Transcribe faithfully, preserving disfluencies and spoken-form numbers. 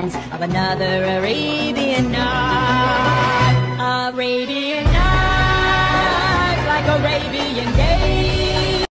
sounds of another Arabian night. Arabian night, like Arabian day.